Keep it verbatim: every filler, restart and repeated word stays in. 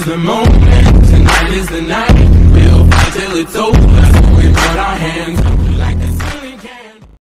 is the moment, tonight is the night. We'll fight till it's over, so we put our hands